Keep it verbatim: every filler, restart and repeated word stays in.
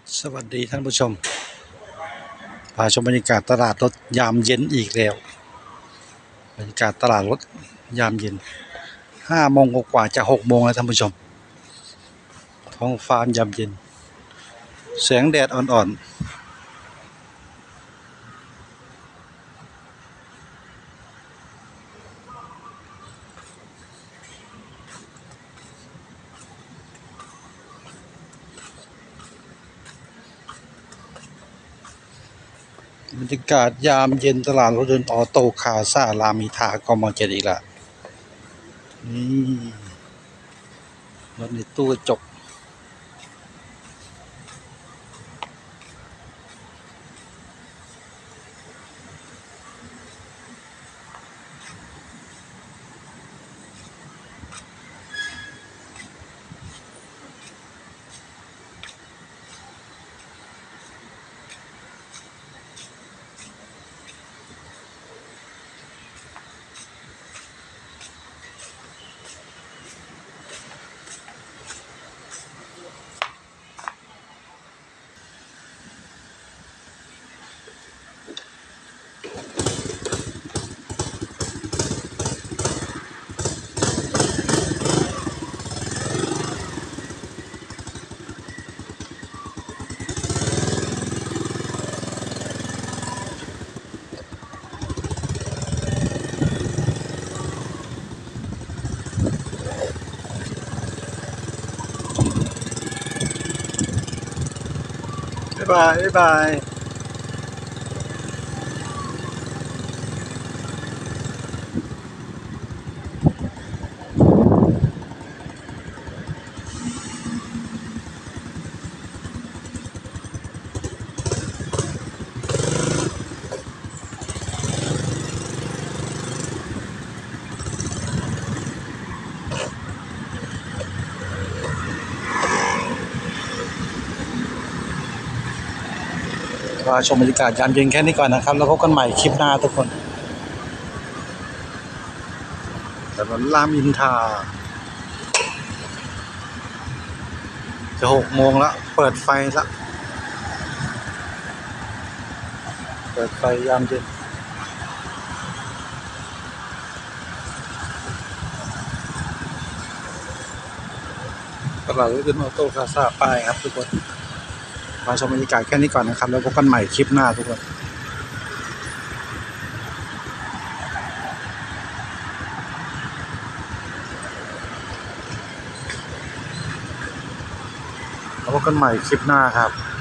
สวัสดีท่านผู้ชมพาชมบรรยากาศตลาดรถยามเย็นอีกแล้วบรรยากาศตลาดรถยามเย็นห้าโมงกว่าจะหกโมงแล้วท่านผู้ชมท้องฟ้ายามเย็นแสงแดดอ่อนๆบรรยากาศยามเย็นตลาดรถยนต์ออโต้คาซ่ารามอินทรากมเจ็ดอีกแล้วนี่รถในตู้กระจกบ๊ายบายบ๊ายบายพาชมบรรยากาศยามเย็นแค่นี้ก่อนนะครับแล้วพบกันใหม่คลิปหน้าทุกคนถนนรามอินทราจะหกโมงแล้วเปิดไฟแล้วเปิดไฟยามเย็นตลาดรถยนต์ออโต้คาซ่าป้ายครับทุกคนมาชมบรรยากาศแค่นี้ก่อนนะครับแล้วพบกันใหม่คลิปหน้าทุกคนแล้วพบกันใหม่คลิปหน้าครับ